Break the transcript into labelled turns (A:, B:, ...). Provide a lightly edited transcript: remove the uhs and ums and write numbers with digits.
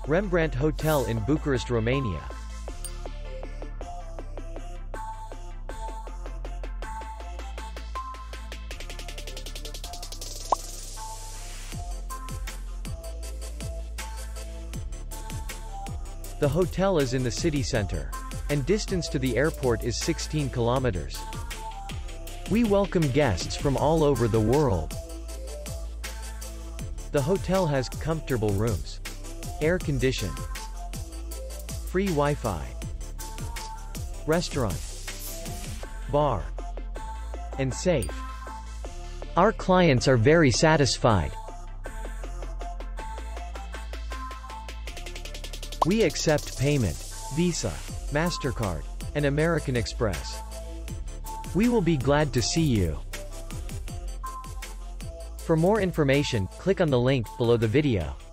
A: Rembrandt Hotel in Bucharest, Romania. The hotel is in the city center, and distance to the airport is 16 kilometers. We welcome guests from all over the world. The hotel has comfortable rooms, air-conditioned, free Wi-Fi, restaurant, bar, and safe. Our clients are very satisfied. We accept payment, Visa, MasterCard, and American Express. We will be glad to see you. For more information, click on the link below the video.